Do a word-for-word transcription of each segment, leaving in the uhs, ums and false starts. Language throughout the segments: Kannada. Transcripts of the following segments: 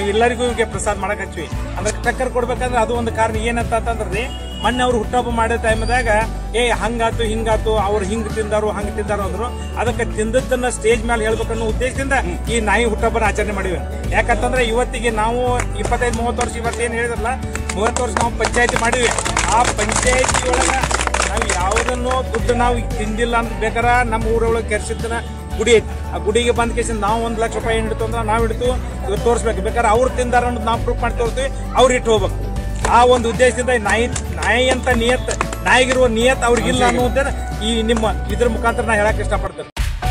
ನಾವೆಲ್ಲರಿಗೂ ಇವ್ರಿಗೆ ಪ್ರಸಾದ ಮಾಡಕ್ ಹಚ್ವಿ. ಅಂದ್ರೆ ಟಕ್ಕರ್ ಕೊಡ್ಬೇಕಂದ್ರೆ ಅದು ಒಂದು ಕಾರಣ ಏನಂತ ಅಂತಂದ್ರಿ, ಮೊನ್ನೆ ಅವ್ರು ಹುಟ್ಟಹಬ್ಬ ಮಾಡೋ ಟೈಮ್ದಾಗ ಏ ಹಂಗಾತು ಹಿಂಗಾತು ಅವ್ರು ಹಿಂಗ್ ತಿಂದಾರು ಹಂಗ್ ತಿಂದಾರು ಅಂದ್ರು. ಅದಕ್ಕೆ ತಿಂದದ್ದನ್ನ ಸ್ಟೇಜ್ ಮೇಲೆ ಹೇಳ್ಬೇಕನ್ನೋ ಉದ್ದೇಶದಿಂದ ಈ ನಾಯಿ ಹುಟ್ಟಹಬ್ಬನ ಆಚರಣೆ ಮಾಡಿವಿ. ಯಾಕಂತಂದ್ರೆ ಇವತ್ತಿಗೆ ನಾವು ಇಪ್ಪತ್ತೈದು ಮೂವತ್ತು ವರ್ಷ ಇವತ್ತೇನು ಹೇಳಿದ್ರಲ್ಲ, ಮೂವತ್ತು ವರ್ಷ ನಾವು ಪಂಚಾಯತಿ ಮಾಡಿವಿ. ಆ ಪಂಚಾಯತಿ ಒಳಗ ನಾವು ಯಾವುದನ್ನು ದುಡ್ಡು ನಾವು ತಿಂದಿಲ್ಲ ಅಂತ ಬೇಕಾರ ನಮ್ಮ ಊರೊಳಗೆ ಕೆರ್ಸಿದ್ದನ ಗುಡಿ ಐತಿ. ಆ ಗುಡಿಗೆ ಬಂದ ಕೇಸಿಂದ ನಾವು ಒಂದು ಲಕ್ಷ ರೂಪಾಯಿ ಹಿಡಿತು ಅಂದ್ರೆ ನಾವು ಹಿಡಿತು ಇವತ್ತು ತೋರಿಸ್ಬೇಕು. ಬೇಕಾದ್ರೆ ಅವ್ರು ತಿಂದಾರ ಅನ್ನೋದು ನಾವು ಪ್ರೂಫ್ ಮಾಡಿ ತೋರಿಸ್ತೀವಿ, ಅವ್ರು ಇಟ್ಟು ಹೋಗ್ಬೇಕು. ಆ ಒಂದು ಉದ್ದೇಶದಿಂದ ನಾಯಿ ನಾಯಿ ಅಂತ ನಿಯತ್ ನಾಯಿಗಿರುವ ನಿಯತ್ ಅವ್ರಿಗಿಲ್ಲ ಅನ್ನೋದನ್ನ ಈ ನಿಮ್ಮ ಇದ್ರ ಮುಖಾಂತರ ನಾ ಹೇಳಕ್ ಇಷ್ಟಪಡ್ತೇನೆ.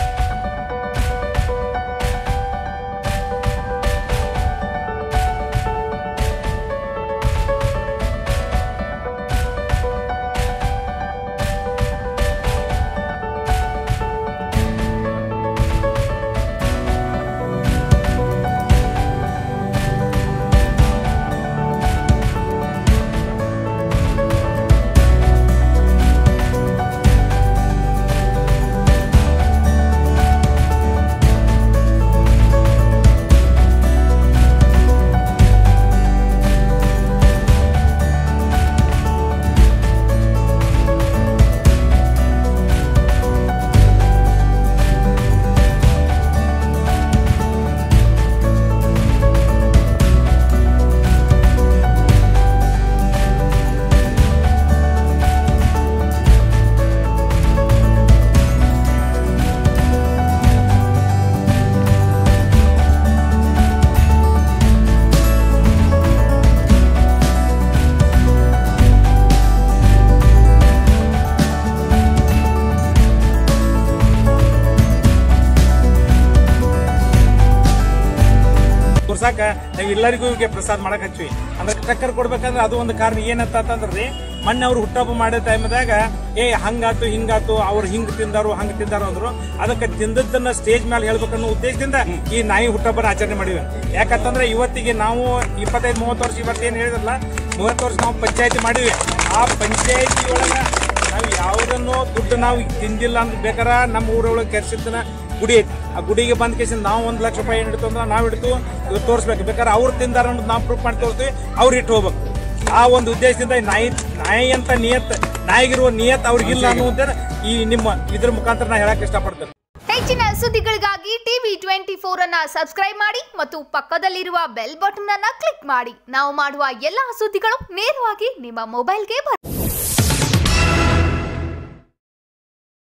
ಸಾಕ ನಾವೆಲ್ಲರಿಗೂ ಇವ್ರಿಗೆ ಪ್ರಸಾದ ಮಾಡಕ್ ಹಚ್ವಿ. ಅಂದ್ರೆ ಟಕ್ಕರ್ ಕೊಡ್ಬೇಕಂದ್ರೆ ಅದು ಒಂದು ಕಾರಣ ಏನಂತ ಅಂತಂದ್ರಿ, ಮೊನ್ನೆ ಅವ್ರು ಹುಟ್ಟಹಬ್ಬ ಮಾಡೋ ಟೈಮ್ದಾಗ ಏ ಹಂಗಾತು ಹಿಂಗಾತು ಅವ್ರು ಹಿಂಗ್ ತಿಂದಾರು ಹಂಗ್ ತಿಂದಾರು ಅಂದ್ರು. ಅದಕ್ಕೆ ತಿಂದದ್ದನ್ನ ಸ್ಟೇಜ್ ಮೇಲೆ ಹೇಳ್ಬೇಕನ್ನೋ ಉದ್ದೇಶದಿಂದ ಈ ನಾಯಿ ಹುಟ್ಟಹಬ್ಬನ ಆಚರಣೆ ಮಾಡಿವಿ. ಯಾಕಂತಂದ್ರೆ ಇವತ್ತಿಗೆ ನಾವು ಇಪ್ಪತ್ತೈದು ಮೂವತ್ತು ವರ್ಷ ಇವತ್ತೇನು ಹೇಳಿದ್ರಲ್ಲ, ಮೂವತ್ತು ವರ್ಷ ನಾವು ಪಂಚಾಯತಿ ಮಾಡಿವಿ. ಆ ಪಂಚಾಯತಿ ಒಳಗ ನಾವು ಯಾವುದನ್ನು ದುಡ್ಡು ನಾವು ತಿಂದಿಲ್ಲ ಅಂತ ಬೇಕಾರ ನಮ್ಮ ಊರೊಳಗೆ ಕೆರ್ಸಿದ್ದನ ಗುಡಿ ಐತಿ. ಆ ಗುಡಿಗೆ ಬಂದ ಕೇಸಿಂದ ನಾವು ಒಂದು ಲಕ್ಷ ರೂಪಾಯಿ ಹಿಡಿತು ಅಂದ್ರೆ ನಾವು ಹಿಡಿತು ಇವತ್ತು ತೋರಿಸ್ಬೇಕು. ಬೇಕಾದ್ರೆ ಅವ್ರು ತಿಂದಾರ ಅನ್ನೋದು ನಾವು ಪ್ರೂಫ್ ಮಾಡಿ ತೋರಿಸ್ತೀವಿ, ಅವ್ರು ಇಟ್ಟು ಹೋಗ್ಬೇಕು. ಆ ಒಂದು ಉದ್ದೇಶದಿಂದ ನಾಯಿ ನಾಯಿ ಅಂತ ನಿಯತ್ ನಾಯಿಗಿರುವ ನಿಯತ್ ಅವ್ರಿಗಿಲ್ಲ ಅನ್ನೋದನ್ನ ಈ ನಿಮ್ಮ ಇದ್ರ ಮುಖಾಂತರ ನಾ ಹೇಳಕ್ ಇಷ್ಟಪಡ್ತೇನೆ. ಹೆಚ್ಚಿನ ಸುದ್ದಿಗಳಿಗಾಗಿ ಟಿವಿ ಟ್ವೆಂಟಿ ಫೋರ್ ಅನ್ನ ಸಬ್ಸ್ಕ್ರೈಬ್ ಮಾಡಿ ಮತ್ತು ಪಕ್ಕದಲ್ಲಿರುವ ಬೆಲ್ ಬಟನ್ ಅನ್ನ ಕ್ಲಿಕ್ ಮಾಡಿ. ನಾವು ಮಾಡುವ ಎಲ್ಲಾ ಸುದ್ದಿಗಳು ನೇರವಾಗಿ ನಿಮ್ಮ ಮೊಬೈಲ್ಗೆ ಬರುತ್ತೆ.